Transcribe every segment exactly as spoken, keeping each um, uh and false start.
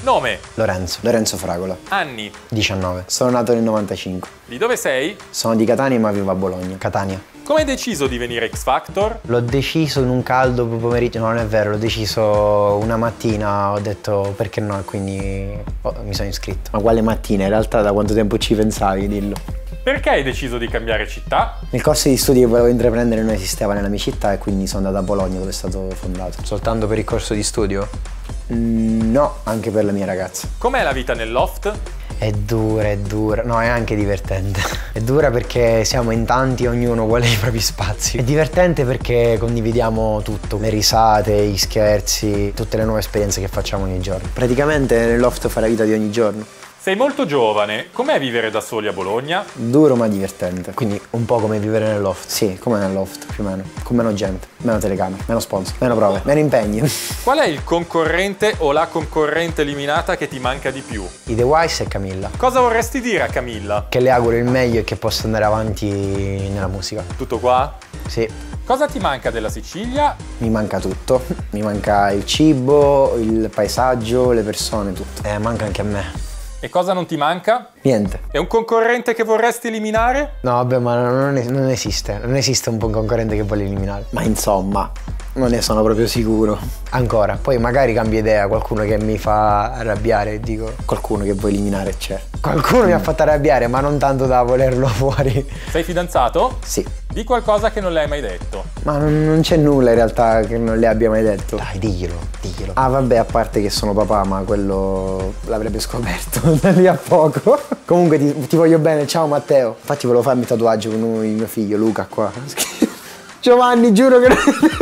Nome? Lorenzo. Lorenzo Fragola. Anni? diciannove. Sono nato nel novantacinque. Di dove sei? Sono di Catania ma vivo a Bologna. Catania. Come hai deciso di venire X Factor? L'ho deciso in un caldo pomeriggio, no, non è vero, l'ho deciso una mattina, ho detto perché no, e quindi oh, mi sono iscritto. Ma quale mattina? In realtà da quanto tempo ci pensavi, dillo? Perché hai deciso di cambiare città? Il corso di studi che volevo intraprendere non esisteva nella mia città e quindi sono andato a Bologna dove è stato fondato. Soltanto per il corso di studio? Mm, no, anche per la mia ragazza. Com'è la vita nel loft? È dura, è dura, no, è anche divertente. È dura perché siamo in tanti, ognuno vuole i propri spazi. È divertente perché condividiamo tutto, le risate, gli scherzi, tutte le nuove esperienze che facciamo ogni giorno. Praticamente nel loft fa la vita di ogni giorno. Sei molto giovane, com'è vivere da soli a Bologna? Duro ma divertente, quindi un po' come vivere nel loft. Sì, come nel loft, più o meno, con meno gente, meno telecamere, meno sponsor, meno prove, meno impegni. Qual è il concorrente o la concorrente eliminata che ti manca di più? I The Wise e Camilla. Cosa vorresti dire a Camilla? Che le auguro il meglio e che possa andare avanti nella musica. Tutto qua? Sì. Cosa ti manca della Sicilia? Mi manca tutto, mi manca il cibo, il paesaggio, le persone, tutto. Eh, manca anche a me. E cosa non ti manca? Niente. È un concorrente che vorresti eliminare? No, vabbè, ma non, es non esiste. Non esiste un buon concorrente che vuole eliminare. Ma insomma, non ne sono proprio sicuro. Ancora. Poi magari cambio idea, qualcuno che mi fa arrabbiare, dico. Qualcuno che vuoi eliminare c'è. Qualcuno mm. mi ha fatto arrabbiare, ma non tanto da volerlo fuori. Sei fidanzato? Sì. Di qualcosa che non le hai mai detto. Ma non, non c'è nulla in realtà che non le abbia mai detto. Dai, diglielo, diglielo. Ah, vabbè, a parte che sono papà, ma quello l'avrebbe scoperto da lì a poco. Comunque ti, ti voglio bene, ciao Matteo. Infatti volevo farmi il tatuaggio con il mio figlio Luca qua. Giovanni, giuro che non...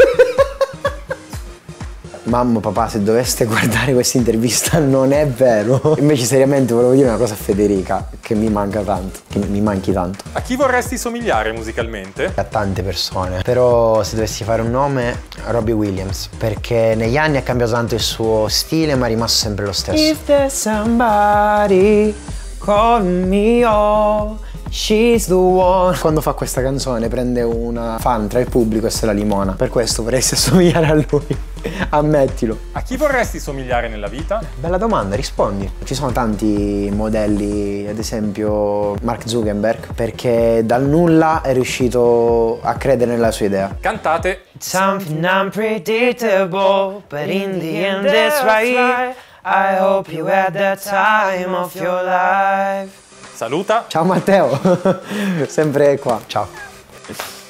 Mamma, papà, se doveste guardare questa intervista non è vero. Invece seriamente volevo dire una cosa a Federica, che mi manca tanto, che mi manchi tanto. A chi vorresti somigliare musicalmente? A tante persone, però se dovessi fare un nome, Robbie Williams, perché negli anni ha cambiato tanto il suo stile ma è rimasto sempre lo stesso. If there's somebody call me all, she's the one. Quando fa questa canzone prende una fan tra il pubblico e se la limona. Per questo vorresti assomigliare a lui. Ammettilo. A chi vorresti somigliare nella vita? Bella domanda, rispondi. Ci sono tanti modelli, ad esempio Mark Zuckerberg, perché dal nulla è riuscito a credere nella sua idea. Cantate. Something unpredictable, but in the end it's right. I hope you had the time of your life. Saluta. Ciao Matteo, sempre qua. Ciao.